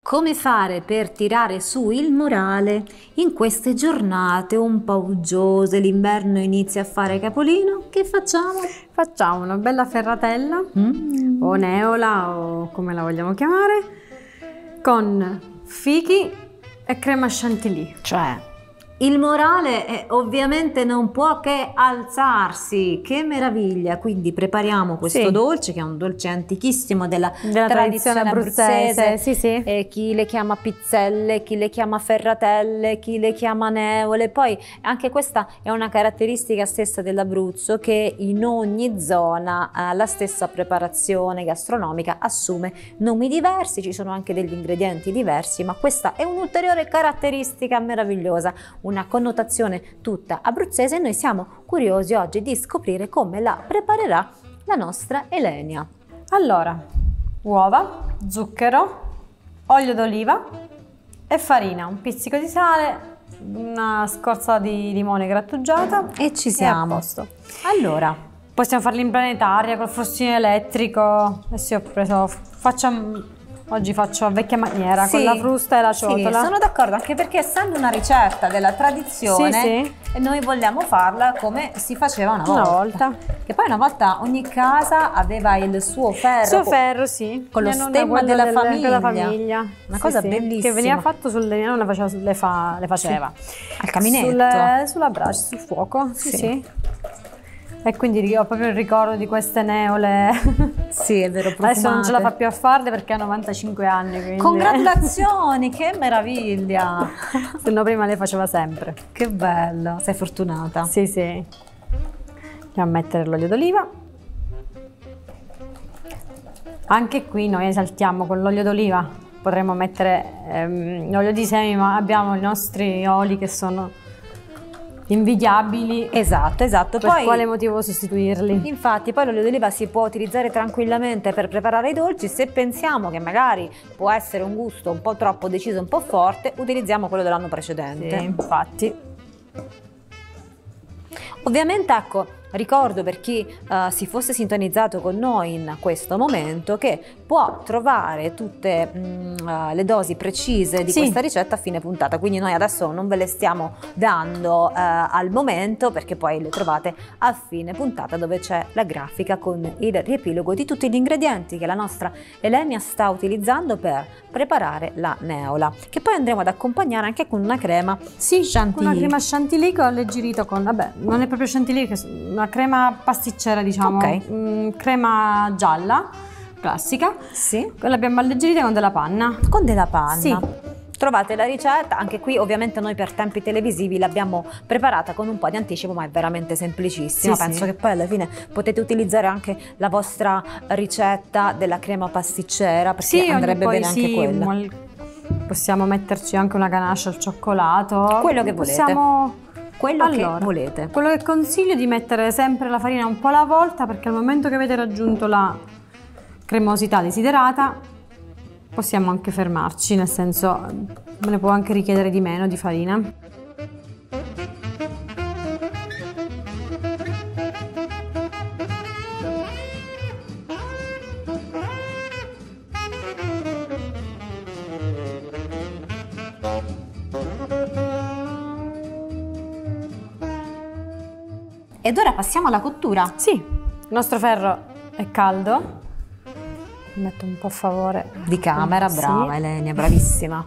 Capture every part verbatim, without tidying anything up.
Come fare per tirare su il morale in queste giornate un po' uggiose, l'inverno inizia a fare capolino, che facciamo? Facciamo una bella ferratella mm. o neola o come la vogliamo chiamare, con fichi e crema chantilly. Cioè, il morale è, ovviamente non può che alzarsi, che meraviglia, quindi prepariamo questo sì. dolce che è un dolce antichissimo della, della tradizione, tradizione abruzzese, abruzzese. Sì, sì. E chi le chiama pizzelle, chi le chiama ferratelle, chi le chiama neole, poi anche questa è una caratteristica stessa dell'Abruzzo che in ogni zona eh, la stessa preparazione gastronomica assume nomi diversi, ci sono anche degli ingredienti diversi, ma questa è un'ulteriore caratteristica meravigliosa, una connotazione tutta abruzzese, e noi siamo curiosi oggi di scoprire come la preparerà la nostra Elenia. Allora, uova, zucchero, olio d'oliva e farina, un pizzico di sale, una scorza di limone grattugiata e ci siamo. E a posto. Allora, possiamo farli in planetaria col frustino elettrico. Adesso ho preso, faccio oggi faccio a vecchia maniera, sì, con la frusta e la ciotola. Sì, sono d'accordo, anche perché essendo una ricetta della tradizione, sì, sì. noi vogliamo farla come si faceva una volta. Una volta. Che poi una volta ogni casa aveva il suo ferro. Il suo ferro, sì. Con lo stemma della, del, famiglia. della famiglia. Una sì, cosa sì. bellissima. Che veniva fatto sulle, mia nonna faceva, le, fa, le faceva. Sì. Al caminetto. Sulle, sulla brace, sul fuoco. Sì, sì. sì. E quindi ho proprio il ricordo di queste neole. Sì, è vero, profumate. Adesso non ce la fa più a farle perché ha novantacinque anni. Quindi... Congratulazioni, che meraviglia! Se no prima lei faceva sempre. Che bello, sei fortunata. Sì, sì. Andiamo a mettere l'olio d'oliva. Anche qui noi esaltiamo con l'olio d'oliva. Potremmo mettere ehm, l'olio di semi, ma abbiamo i nostri oli che sono invidiabili. Esatto, esatto. Per poi, quale motivo sostituirli? Infatti poi l'olio d'oliva si può utilizzare tranquillamente per preparare i dolci. Se pensiamo che magari può essere un gusto un po' troppo deciso, un po' forte, utilizziamo quello dell'anno precedente. Sì, infatti. Ovviamente, ecco, ricordo per chi uh, si fosse sintonizzato con noi in questo momento che può trovare tutte mm, uh, le dosi precise di sì. questa ricetta a fine puntata, quindi noi adesso non ve le stiamo dando uh, al momento, perché poi le trovate a fine puntata, dove c'è la grafica con il riepilogo di tutti gli ingredienti che la nostra Elenia sta utilizzando per preparare la neola, che poi andremo ad accompagnare anche con una crema sì, chantilly. Una crema chantilly che ho alleggerito con, vabbè, non è proprio chantilly, che una crema pasticcera, diciamo, okay. mm, crema gialla, classica. Sì. L'abbiamo alleggerita con della panna. Con della panna. Sì. Trovate la ricetta, anche qui ovviamente noi per tempi televisivi l'abbiamo preparata con un po' di anticipo, ma è veramente semplicissima. Sì, penso sì. che poi alla fine potete utilizzare anche la vostra ricetta della crema pasticcera, perché sì, andrebbe bene sì, anche quella. Possiamo metterci anche una ganache al cioccolato. Quello che volete. Possiamo... Quello allora, che volete. Quello che consiglio è di mettere sempre la farina un po' alla volta, perché al momento che avete raggiunto la cremosità desiderata possiamo anche fermarci, nel senso me ne può anche richiedere di meno di farina. Ed ora passiamo alla cottura. Sì, il nostro ferro è caldo. Mi metto un po' a favore di camera, brava sì. Elenia, bravissima.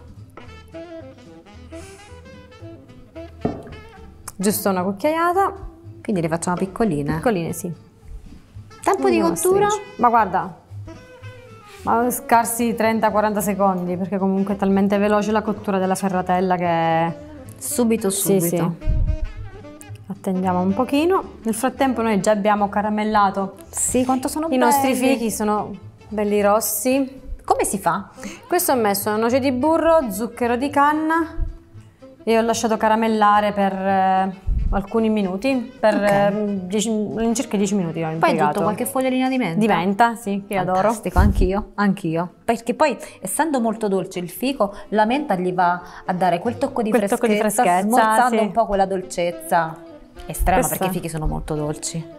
Giusto una cucchiaiata. Quindi le facciamo piccoline? Piccoline, sì. Tempo di cottura? Ma guarda, ma scarsi trenta quaranta secondi, perché comunque è talmente veloce la cottura della ferratella che... Subito, subito. Sì, sì. Attendiamo un pochino. Nel frattempo noi già abbiamo caramellato. Sì, quanto sono I belli. nostri fichi sono belli rossi. Come si fa? Questo ho messo noce di burro, zucchero di canna e ho lasciato caramellare per eh, alcuni minuti, per okay. eh, circa dieci minuti ho impiegato. Poi aggiunto qualche fogliolina di menta? Di menta, sì, che adoro. Fantastico, anch'io, anch'io. Perché poi, essendo molto dolce il fico, la menta gli va a dare quel tocco di, quel freschezza, tocco di freschezza, smorzando sì. un po' quella dolcezza estrema. Questa... perché i fichi sono molto dolci.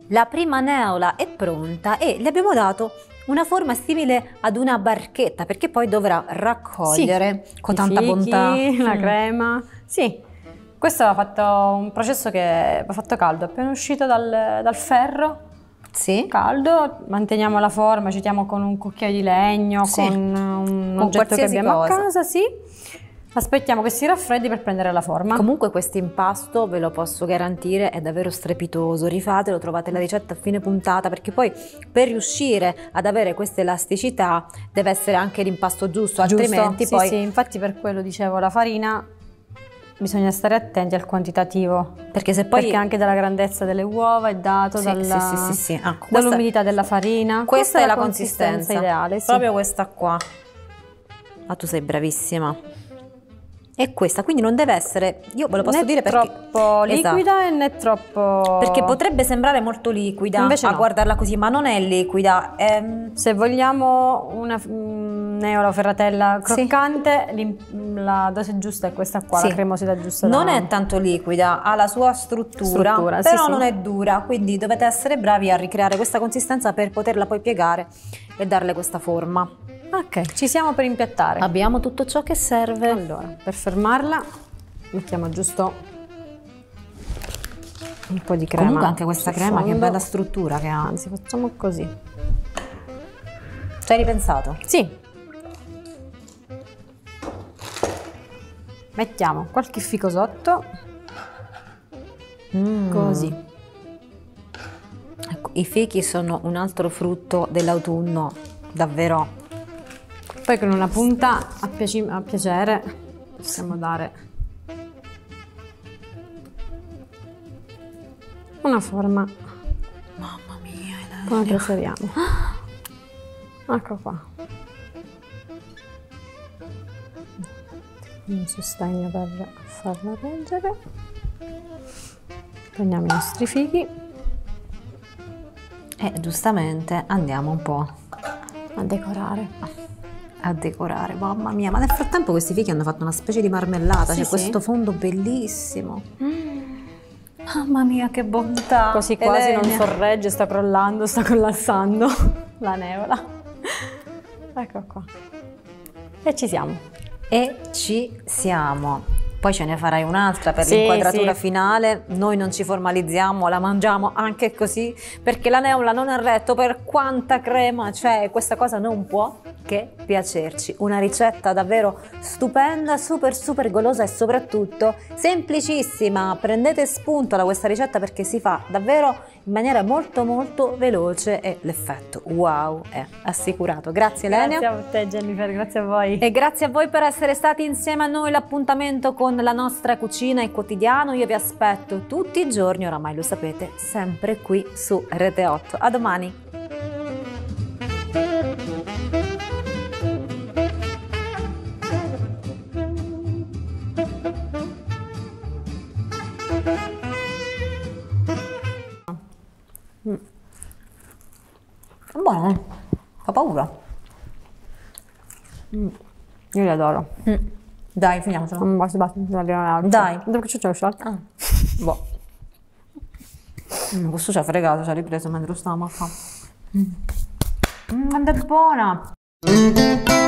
La prima neola è pronta e le abbiamo dato una forma simile ad una barchetta, perché poi dovrà raccogliere sì, con tanta fichi, bontà la mm. crema. Sì, questo ha fatto un processo che va fatto caldo, appena uscito dal, dal ferro. Sì. Caldo, manteniamo la forma, ci tiamo con un cucchiaio di legno, sì. con un con oggetto che abbiamo cosa. a casa, sì. Aspettiamo che si raffreddi per prendere la forma. Comunque questo impasto, ve lo posso garantire, è davvero strepitoso. Rifatelo, trovate la ricetta a fine puntata, perché poi per riuscire ad avere questa elasticità deve essere anche l'impasto giusto, giusto. Altrimenti sì, poi... Sì, infatti per quello dicevo, la farina bisogna stare attenti al quantitativo. Perché se poi... Perché anche dalla grandezza delle uova è dato, sì, dalla, sì, sì, sì, sì. Ah, dall'umidità della farina. Questa, questa è la consistenza, consistenza ideale. Sì. Proprio questa qua. Ah, tu sei bravissima. E questa, quindi non deve essere, io ve lo posso né dire perché troppo liquida, esatto. E né troppo, perché potrebbe sembrare molto liquida. Invece a no. guardarla così, ma non è liquida. È... Se vogliamo una neola o ferratella croccante, sì. La dose giusta è questa qua, sì. La cremosità giusta. Non da... è tanto liquida, ha la sua struttura, struttura però sì, non sì. È dura, quindi dovete essere bravi a ricreare questa consistenza per poterla poi piegare e darle questa forma. Ok, ci siamo per impiattare. Abbiamo tutto ciò che serve. Allora, per fermarla mettiamo giusto un po' di crema. Comunque anche questa crema fondo. Che bella struttura che ha. Anzi, facciamo così. Ci hai ripensato? Sì. Mettiamo qualche fico sotto. Mm. Così. Ecco, i fichi sono un altro frutto dell'autunno, davvero. Poi con una punta a, piaci a piacere possiamo dare una forma. Mamma mia, come preferiamo. Ecco qua. Un sostegno per farla reggere. Prendiamo i nostri fichi e giustamente andiamo un po' a decorare. A decorare, mamma mia, ma nel frattempo questi fichi hanno fatto una specie di marmellata, sì, c'è sì. Questo fondo bellissimo. Mm. Mamma mia, che bontà! Così quasi Elenia. Non sorregge, sta crollando, sta collassando la neola. Ecco qua. E ci siamo. E ci siamo. Poi ce ne farai un'altra per sì, l'inquadratura sì. finale. Noi non ci formalizziamo, la mangiamo anche così, perché la neola non ha retto per quanta crema c'è. Questa cosa non può che piacerci. Una ricetta davvero stupenda, super super golosa e soprattutto semplicissima. Prendete spunto da questa ricetta perché si fa davvero in maniera molto molto veloce e l'effetto wow è assicurato. Grazie Elenia. Grazie a te Jennifer, grazie a voi. E grazie a voi per essere stati insieme a noi. L'appuntamento con la nostra cucina è quotidiano. Io vi aspetto tutti i giorni, oramai lo sapete, sempre qui su Rete otto. A domani. Mm. È buono, eh? Fa paura. Mm. Io li adoro. Mm. Dai, finiamocela. Non basta, basta, dai. Perché c'è il ah. Boh. Mm, questo ci ha fregato, ci ha ripreso mentre lo stavamo a fare. Mm. Mm, è buona.